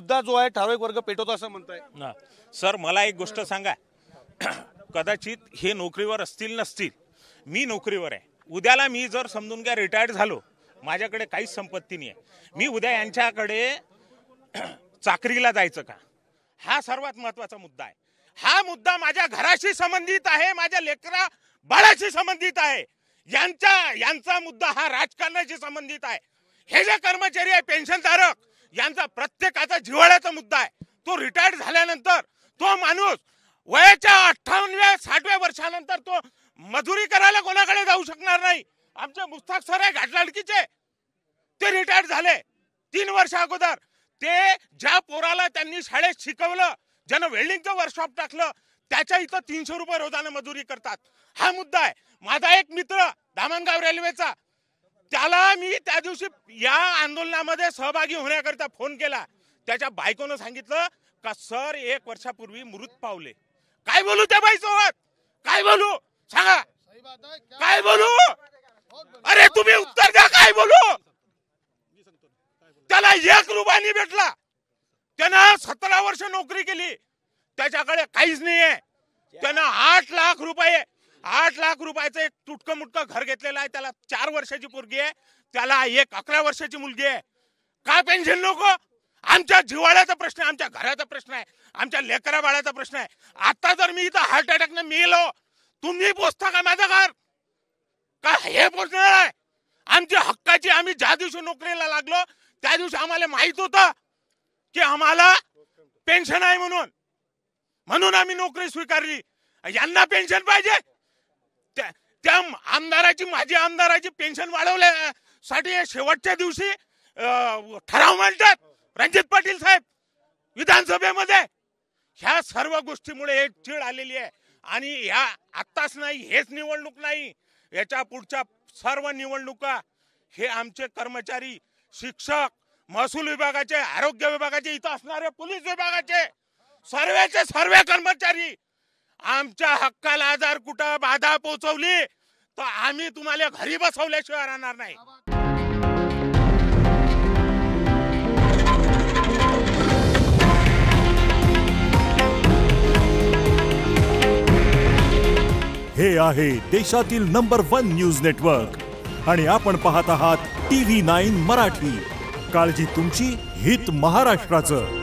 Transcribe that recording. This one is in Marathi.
मुद्दा जो आहे ठराविक वर्ग पेटवतो असं म्हणताय ना सर, मला एक गोष्ट सांगा, कदाचित हे नोकरीवर असतील नसतील, मी नोकरीवर आहे. उद्याला मी जर समजून घ्या रिटायर्ड झालो, माझ्याकडे काहीच संपत्ती नाही आहे, मी उद्या यांच्याकडे चाकरीला जायचं का? हा सर्वात महत्वाचा मुद्दा आहे. हा मुद्दा माझ्या घराशी संबंधित आहे, माझ्या लेकरा बाळाशी संबंधित आहे. यांचा मुद्दा हा राजकारणाशी संबंधित आहे. हे जे कर्मचारी आहे पेन्शनधारक, यांचा प्रत्येकाचा जिव्हाळ्याचा मुद्दा आहे. तो रिटायर्ड झाल्यानंतर तो माणूस वयाच्या 58व्या 60व्या वर्षानंतर तो मजुरी करायला कोणाकडे जाऊ शकणार नाही. आमचे मुस्ताक सर आहे घाटलाडकीचे, ते रिटायर्ड झाले 3 वर्ष अगोदर. ते ज्या पोराला त्यांनी शाळेत शिकवलं, ज्यानं वेल्डिंगचं वर्कशॉप टाकलं, त्याच्या इथं 300 रुपये रोजाने मजुरी करतात. हा मुद्दा आहे. माझा एक मित्र धामणगाव रेल्वेचा, त्याला मी त्या दिवशी या आंदोलनामध्ये सहभागी होण्याकरता फोन केला. त्याच्या बायकोनं सांगितलं का सर 1 वर्षापूर्वी मृत पावले. काय बोलू त्या बाईसोबत? काय बोलू सांगा? काय बोलू? अरे तुम्ही उत्तर द्या, काय बोलू? त्याला 1 रुपया नाही भेटला. त्यानं 17 वर्ष नोकरी केली, त्याच्याकडे काहीच नाहीये. त्यानं 8 लाख रुपयाचं एक तुटकं मुटकं घर घेतलेलं आहे. त्याला 4 वर्षाची पोरगी आहे, त्याला एक 11 वर्षाची मुलगी आहे. का पेन्शन नको? आमच्या जिव्हाळ्याचा प्रश्न आहे, आमच्या घराचा प्रश्न आहे, आमच्या लेकरा बाळाचा प्रश्न आहे. आता जर मी इथं हार्ट अटॅकने मेलो, तुम्ही पोचता का माझं घर? का हे पोचणार आहे? आमच्या हक्काची, आम्ही ज्या दिवशी नोकरीला लागलो त्या दिवशी आम्हाला माहित होतं की आम्हाला पेन्शन आहे, म्हणून आम्ही नोकरी स्वीकारली. यांना पेन्शन पाहिजे. त्या आमदाराची, माझी आमदाराची पेन्शन वाढवण्यासाठी शेवटच्या दिवशी ठराव मांडतात रणजित पाटील साहेब विधानसभेमध्ये. ह्या सर्व गोष्टीमुळे एक चीड आलेली आहे. आणि ह्या आत्ताच नाही, हेच निवडणूक नाही, याच्या पुढच्या सर्व निवडणुका हे आमचे कर्मचारी, शिक्षक, महसूल विभागाचे, आरोग्य विभागाचे, इथं असणारे पोलीस विभागाचे सर्व कर्मचारी आमच्या हक्काला जर कुठं बाधा पोहोचवली तर आम्ही तुम्हाला घरी बसवल्याशिवाय राहणार नाही. हे आहे देशातील नंबर 1 न्यूज नेटवर्क आणि आपण पाहत आहात TV9 मराठी. काळजी तुमची, हित महाराष्ट्राचं.